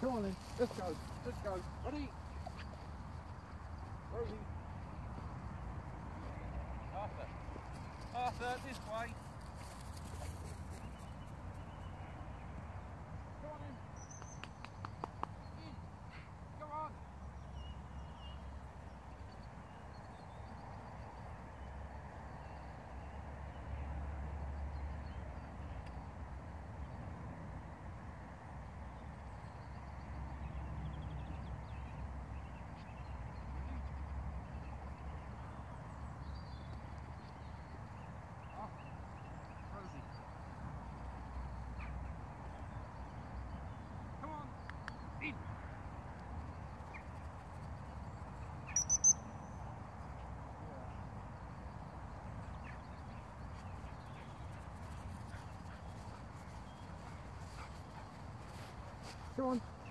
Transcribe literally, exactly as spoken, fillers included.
Come on then, let's go, let's go. Ready? Rosie. Arthur. Arthur, this way. Come on in. In. Come on. Rosie. Come on. In. Come on.